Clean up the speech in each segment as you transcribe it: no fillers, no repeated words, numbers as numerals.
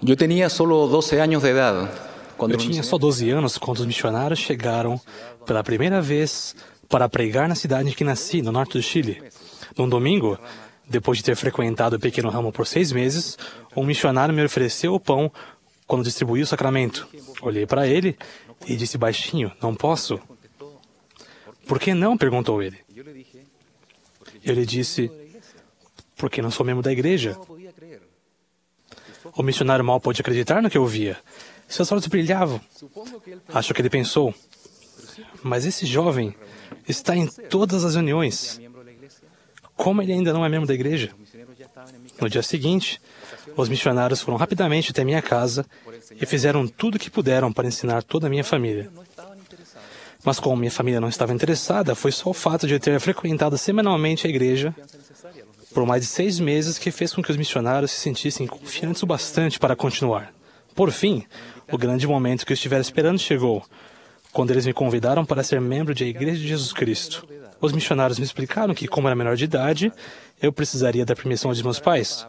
Eu tinha solo 12 anos de idade. Eu tinha só 12 anos quando os missionários chegaram pela primeira vez para pregar na cidade em que nasci, no norte do Chile. Num domingo, depois de ter frequentado o pequeno ramo por 6 meses, um missionário me ofereceu o pão quando distribuí o sacramento. Olhei para ele e disse baixinho, não posso. Por que não? Perguntou ele. Eu lhe disse, porque não sou membro da igreja. O missionário mal pôde acreditar no que eu via. Seus olhos brilhavam. Acho que ele pensou, mas esse jovem está em todas as reuniões. Como ele ainda não é membro da igreja? No dia seguinte, os missionários foram rapidamente até minha casa e fizeram tudo o que puderam para ensinar toda a minha família. Mas como minha família não estava interessada, foi só o fato de eu ter frequentado semanalmente a igreja por mais de 6 meses que fez com que os missionários se sentissem confiantes o bastante para continuar. Por fim, o grande momento que eu estivera esperando chegou, quando eles me convidaram para ser membro da Igreja de Jesus Cristo. Os missionários me explicaram que, como era menor de idade, eu precisaria da permissão de meus pais.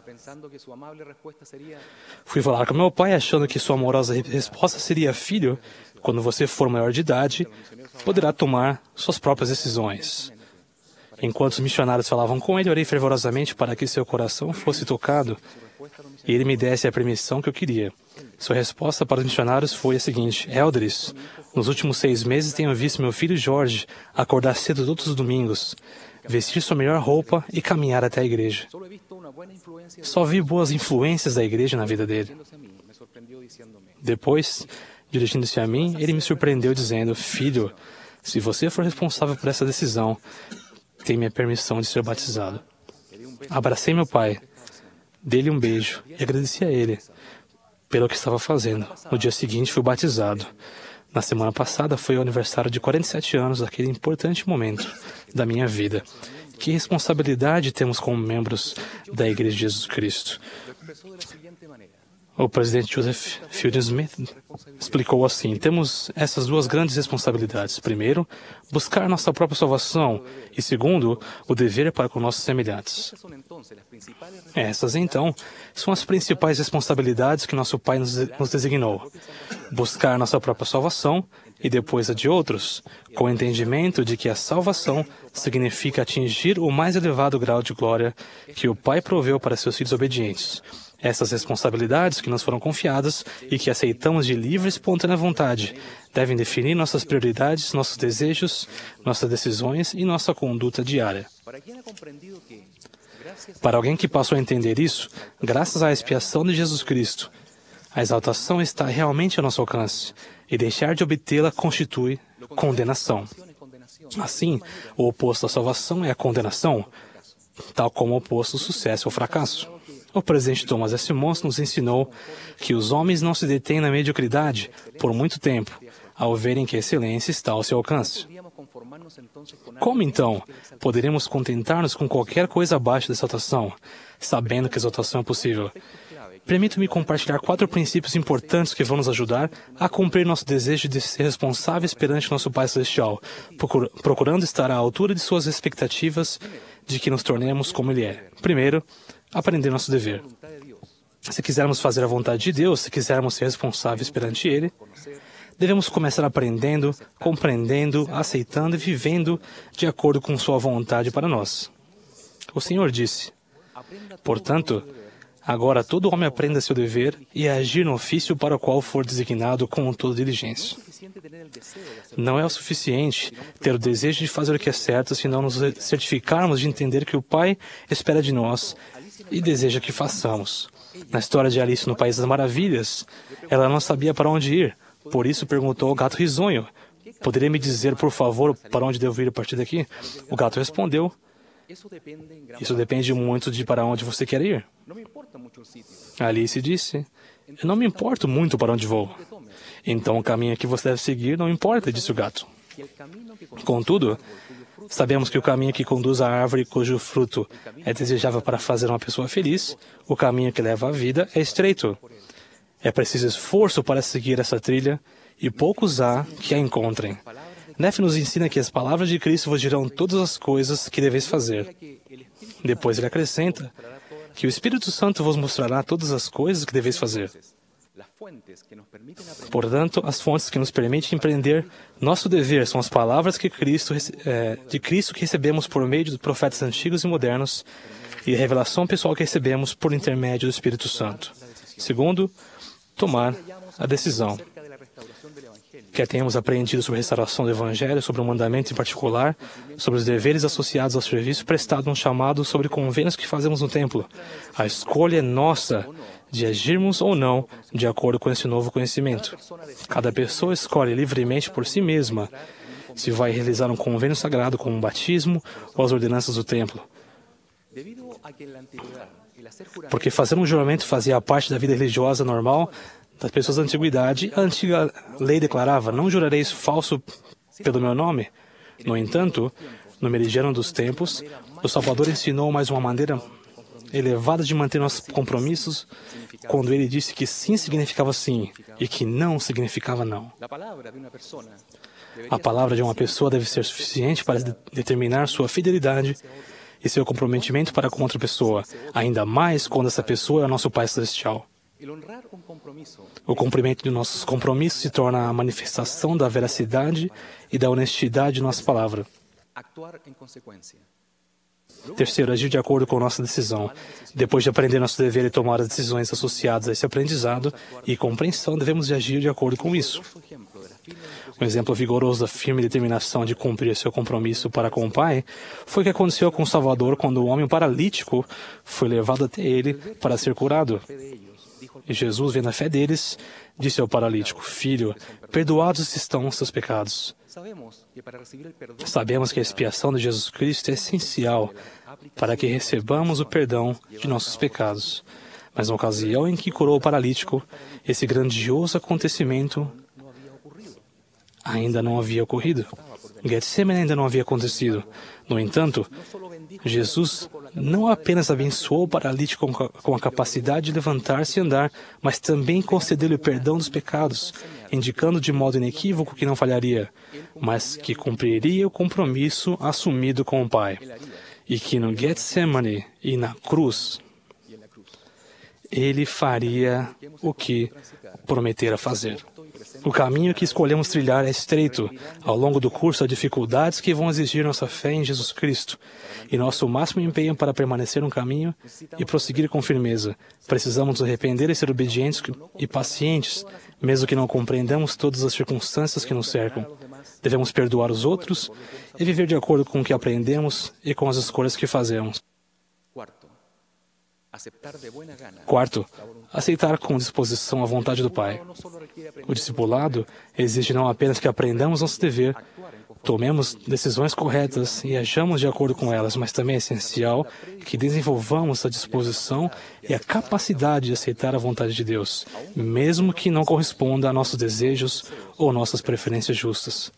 Fui falar com meu pai, achando que sua amorosa resposta seria: filho, quando você for maior de idade, poderá tomar suas próprias decisões. Enquanto os missionários falavam com ele, orei fervorosamente para que seu coração fosse tocado e ele me desse a permissão que eu queria. Sua resposta para os missionários foi a seguinte: Eldris, nos últimos 6 meses tenho visto meu filho Jorge acordar cedo todos os domingos, vestir sua melhor roupa e caminhar até a igreja. Só vi boas influências da igreja na vida dele. Depois, dirigindo-se a mim, ele me surpreendeu dizendo: filho, se você for responsável por essa decisão, tem minha permissão de ser batizado. Abracei meu pai, dei-lhe um beijo e agradeci a ele pelo que estava fazendo. No dia seguinte, fui batizado. Na semana passada, foi o aniversário de 47 anos daquele importante momento da minha vida. Que responsabilidade temos como membros da Igreja de Jesus Cristo? O presidente Joseph Fielding Smith explicou assim: temos essas 2 grandes responsabilidades. Primeiro, buscar nossa própria salvação. E segundo, o dever para com nossos semelhantes. Essas, então, são as principais responsabilidades que nosso Pai nos designou. Buscar nossa própria salvação e depois a de outros, com o entendimento de que a salvação significa atingir o mais elevado grau de glória que o Pai proveu para seus filhos obedientes. Essas responsabilidades que nos foram confiadas e que aceitamos de livre e espontânea vontade devem definir nossas prioridades, nossos desejos, nossas decisões e nossa conduta diária. Para alguém que passou a entender isso, graças à expiação de Jesus Cristo, a exaltação está realmente ao nosso alcance e deixar de obtê-la constitui condenação. Assim, o oposto à salvação é a condenação, tal como o oposto ao sucesso ou fracasso. O presidente Thomas S. Monson nos ensinou que os homens não se detêm na mediocridade por muito tempo, ao verem que a excelência está ao seu alcance. Como, então, poderemos contentar-nos com qualquer coisa abaixo da exaltação, sabendo que a exaltação é possível? Permito-me compartilhar 4 princípios importantes que vão nos ajudar a cumprir nosso desejo de ser responsáveis perante nosso Pai Celestial, procurando estar à altura de suas expectativas de que nos tornemos como Ele é. Primeiro, aprender nosso dever. Se quisermos fazer a vontade de Deus, se quisermos ser responsáveis perante Ele, devemos começar aprendendo, compreendendo, aceitando e vivendo de acordo com Sua vontade para nós. O Senhor disse: portanto, agora todo homem aprenda seu dever e a agir no ofício para o qual for designado com toda diligência. Não é o suficiente ter o desejo de fazer o que é certo se não nos certificarmos de entender que o Pai espera de nós e deseja que façamos. Na história de Alice no País das Maravilhas, ela não sabia para onde ir, por isso perguntou ao gato risonho: poderia me dizer, por favor, para onde devo ir a partir daqui? O gato respondeu: isso depende muito de para onde você quer ir. Alice disse: eu não me importo muito para onde vou. Então o caminho que você deve seguir não importa, disse o gato. Contudo, sabemos que o caminho que conduz à árvore cujo fruto é desejável para fazer uma pessoa feliz, o caminho que leva à vida é estreito. É preciso esforço para seguir essa trilha e poucos há que a encontrem. Neff nos ensina que as palavras de Cristo vos dirão todas as coisas que deveis fazer. Depois ele acrescenta que o Espírito Santo vos mostrará todas as coisas que deveis fazer. Portanto, as fontes que nos permitem empreender nosso dever são as palavras de Cristo que recebemos por meio dos profetas antigos e modernos e a revelação pessoal que recebemos por intermédio do Espírito Santo. Segundo, tomar a decisão. Quer tenhamos aprendido sobre a restauração do Evangelho, sobre um mandamento em particular, sobre os deveres associados ao serviço prestado no chamado, sobre convênios que fazemos no templo. A escolha é nossa de agirmos ou não de acordo com esse novo conhecimento. Cada pessoa escolhe livremente por si mesma se vai realizar um convênio sagrado como um batismo ou as ordenanças do templo. Porque fazer um juramento fazia parte da vida religiosa normal das pessoas da antiguidade, a antiga lei declarava: não jurareis falso pelo meu nome. No entanto, no meridiano dos tempos, o Salvador ensinou mais uma maneira elevada de manter nossos compromissos, quando ele disse que sim significava sim e que não significava não. A palavra de uma pessoa deve ser suficiente para determinar sua fidelidade e seu comprometimento para com outra pessoa, ainda mais quando essa pessoa é o nosso Pai Celestial. O cumprimento de nossos compromissos se torna a manifestação da veracidade e da honestidade de nossa palavra. Terceiro, agir de acordo com nossa decisão. Depois de aprender nosso dever e tomar as decisões associadas a esse aprendizado e compreensão, devemos agir de acordo com isso. Um exemplo vigoroso da firme determinação de cumprir seu compromisso para com o Pai foi o que aconteceu com o Salvador quando o homem paralítico foi levado até ele para ser curado. E Jesus, vendo a fé deles, disse ao paralítico: Filho, perdoados estão os seus pecados. Sabemos que a expiação de Jesus Cristo é essencial para que recebamos o perdão de nossos pecados. Mas na ocasião em que curou o paralítico, esse grandioso acontecimento ainda não havia ocorrido. Getsemane ainda não havia acontecido. No entanto, Jesus não apenas abençoou o paralítico com a capacidade de levantar-se e andar, mas também concedeu-lhe o perdão dos pecados, indicando de modo inequívoco que não falharia, mas que cumpriria o compromisso assumido com o Pai, e que no Getsemane e na cruz ele faria o que prometera fazer. O caminho que escolhemos trilhar é estreito. Ao longo do curso, há dificuldades que vão exigir nossa fé em Jesus Cristo e nosso máximo empenho para permanecer no caminho e prosseguir com firmeza. Precisamos nos arrepender e ser obedientes e pacientes, mesmo que não compreendamos todas as circunstâncias que nos cercam. Devemos perdoar os outros e viver de acordo com o que aprendemos e com as escolhas que fazemos. Quarto, aceitar com disposição a vontade do Pai. O discipulado exige não apenas que aprendamos nosso dever, tomemos decisões corretas e ajamos de acordo com elas, mas também é essencial que desenvolvamos a disposição e a capacidade de aceitar a vontade de Deus, mesmo que não corresponda a nossos desejos ou nossas preferências justas.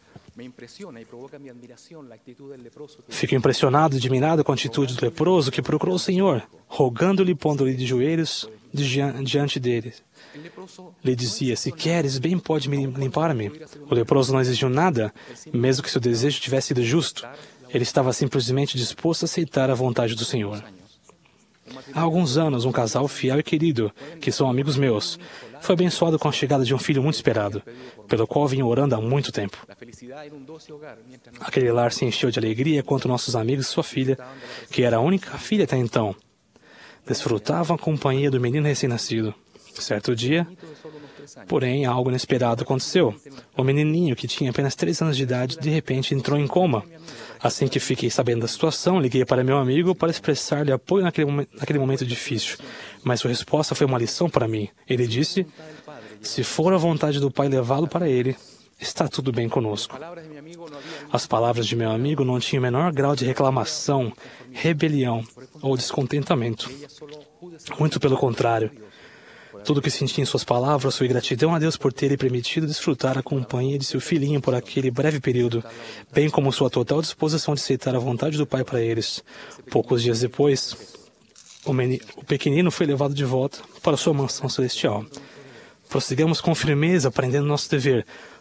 Fico impressionado e admirado com a atitude do leproso que procurou o Senhor, rogando-lhe e pondo-lhe de joelhos diante dele. Lhe dizia: se queres, bem pode me limpar-me. O leproso não exigiu nada, mesmo que seu desejo tivesse sido justo. Ele estava simplesmente disposto a aceitar a vontade do Senhor. Há alguns anos, um casal fiel e querido, que são amigos meus, foi abençoado com a chegada de um filho muito esperado, pelo qual vinha orando há muito tempo. Aquele lar se encheu de alegria quando nossos amigos e sua filha, que era a única filha até então, desfrutavam a companhia do menino recém-nascido. Certo dia, porém, algo inesperado aconteceu. O menininho, que tinha apenas 3 anos de idade, de repente entrou em coma. Assim que fiquei sabendo da situação, liguei para meu amigo para expressar-lhe apoio naquele momento difícil. Mas sua resposta foi uma lição para mim. Ele disse: se for a vontade do Pai levá-lo para ele, está tudo bem conosco. As palavras de meu amigo não tinham o menor grau de reclamação, rebelião ou descontentamento. Muito pelo contrário. Tudo o que senti em suas palavras foi gratidão a Deus por ter lhe permitido desfrutar a companhia de seu filhinho por aquele breve período, bem como sua total disposição de aceitar a vontade do Pai para eles. Poucos dias depois, o pequenino foi levado de volta para sua mansão celestial. Prossigamos com firmeza, aprendendo nosso dever.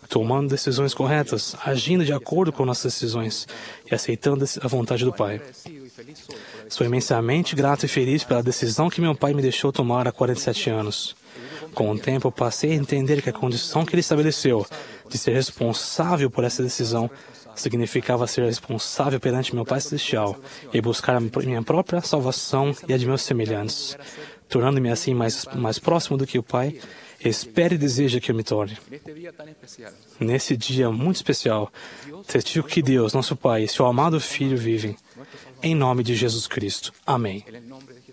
tomando decisões corretas, agindo de acordo com nossas decisões e aceitando a vontade do Pai. Sou imensamente grato e feliz pela decisão que meu pai me deixou tomar há 47 anos. Com o tempo, eu passei a entender que a condição que ele estabeleceu de ser responsável por essa decisão significava ser responsável perante meu Pai Celestial e buscar a minha própria salvação e a de meus semelhantes, tornando-me assim mais próximo do que o Pai espera e deseja que eu me torne. Nesse dia muito especial, testifico que Deus, nosso Pai, e seu amado Filho vivem. Em nome de Jesus Cristo. Amém.